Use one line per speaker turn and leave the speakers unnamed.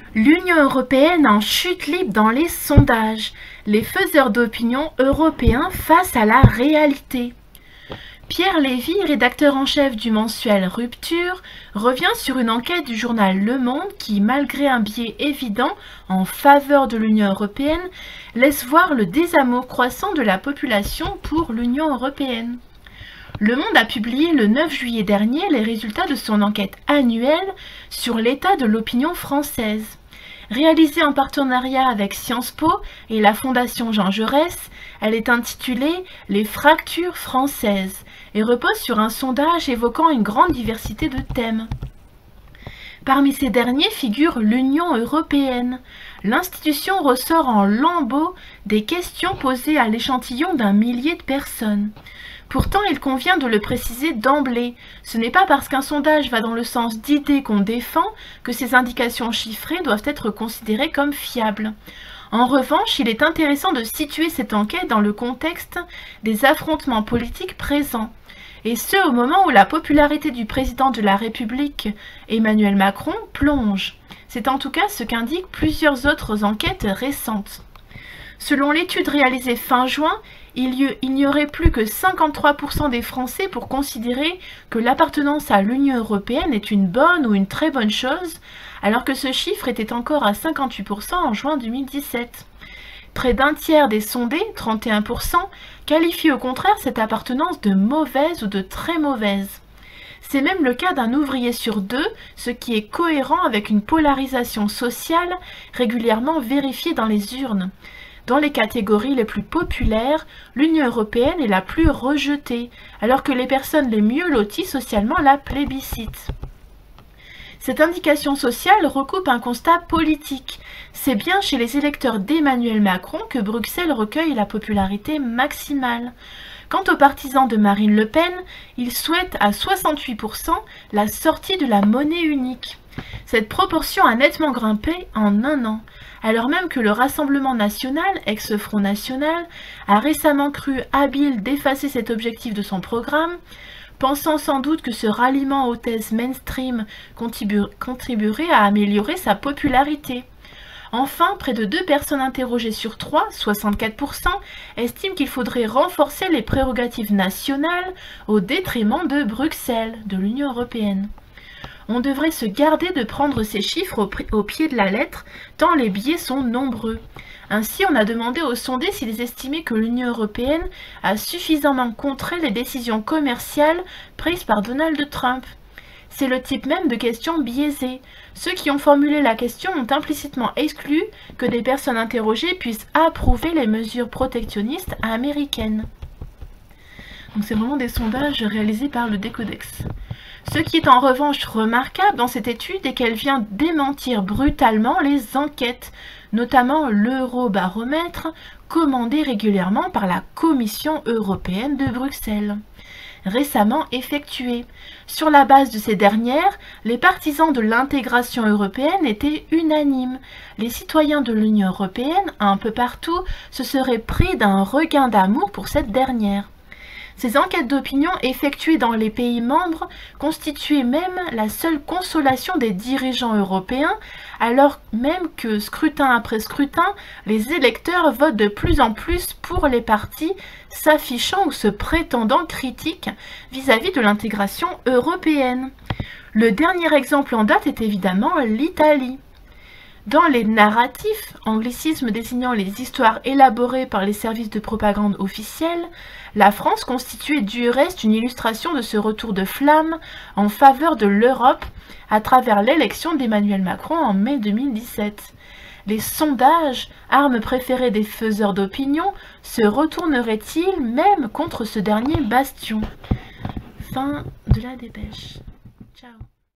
L'Union européenne en chute libre dans les sondages. Les faiseurs d'opinion européens face à la réalité. Pierre Lévy, rédacteur en chef du mensuel Rupture, revient sur une enquête du journal Le Monde qui, malgré un biais évident en faveur de l'Union européenne, laisse voir le désamour croissant de la population pour l'Union européenne. Le Monde a publié le 9 juillet dernier les résultats de son enquête annuelle sur l'état de l'opinion française. Réalisée en partenariat avec Sciences Po et la Fondation Jean Jaurès, elle est intitulée « Les fractures françaises » et repose sur un sondage évoquant une grande diversité de thèmes. Parmi ces derniers figure l'Union européenne. L'institution ressort en lambeaux des questions posées à l'échantillon d'1 millier de personnes. Pourtant, il convient de le préciser d'emblée, ce n'est pas parce qu'un sondage va dans le sens d'idées qu'on défend que ces indications chiffrées doivent être considérées comme fiables. En revanche, il est intéressant de situer cette enquête dans le contexte des affrontements politiques présents, et ce au moment où la popularité du président de la République, Emmanuel Macron, plonge. C'est en tout cas ce qu'indiquent plusieurs autres enquêtes récentes. Selon l'étude réalisée fin juin, il n'y aurait plus que 53% des Français pour considérer que l'appartenance à l'Union européenne est une bonne ou une très bonne chose, alors que ce chiffre était encore à 58% en juin 2017. Près d'un tiers des sondés, 31%, qualifient au contraire cette appartenance de mauvaise ou de très mauvaise. C'est même le cas d'un ouvrier sur deux, ce qui est cohérent avec une polarisation sociale régulièrement vérifiée dans les urnes. Dans les catégories les plus populaires, l'Union européenne est la plus rejetée, alors que les personnes les mieux loties socialement la plébiscitent. Cette indication sociale recoupe un constat politique. C'est bien chez les électeurs d'Emmanuel Macron que Bruxelles recueille la popularité maximale. Quant aux partisans de Marine Le Pen, ils souhaitent à 68% la sortie de la monnaie unique. Cette proportion a nettement grimpé en un an, alors même que le Rassemblement national, ex-Front National, a récemment cru habile d'effacer cet objectif de son programme, pensant sans doute que ce ralliement aux thèses mainstream contribuerait à améliorer sa popularité. Enfin, près de 2 personnes interrogées sur 3, 64%, estiment qu'il faudrait renforcer les prérogatives nationales au détriment de Bruxelles, de l'Union européenne. On devrait se garder de prendre ces chiffres au pied de la lettre, tant les biais sont nombreux. Ainsi, on a demandé aux sondés s'ils estimaient que l'Union européenne a suffisamment contré les décisions commerciales prises par Donald Trump. C'est le type même de question biaisée. Ceux qui ont formulé la question ont implicitement exclu que des personnes interrogées puissent approuver les mesures protectionnistes américaines. Donc c'est vraiment des sondages réalisés par le Decodex. Ce qui est en revanche remarquable dans cette étude est qu'elle vient démentir brutalement les enquêtes, notamment l'Eurobaromètre, commandé régulièrement par la Commission européenne de Bruxelles, récemment effectuée. Sur la base de ces dernières, les partisans de l'intégration européenne étaient unanimes. Les citoyens de l'Union européenne, un peu partout, se seraient pris d'un regain d'amour pour cette dernière. Ces enquêtes d'opinion effectuées dans les pays membres constituaient même la seule consolation des dirigeants européens, alors même que, scrutin après scrutin, les électeurs votent de plus en plus pour les partis s'affichant ou se prétendant critiques vis-à-vis de l'intégration européenne. Le dernier exemple en date est évidemment l'Italie. Dans les narratifs, anglicisme désignant les histoires élaborées par les services de propagande officiels, la France constituait du reste une illustration de ce retour de flamme en faveur de l'Europe à travers l'élection d'Emmanuel Macron en mai 2017. Les sondages, armes préférées des faiseurs d'opinion, se retourneraient-ils même contre ce dernier bastion? Fin de la dépêche. Ciao.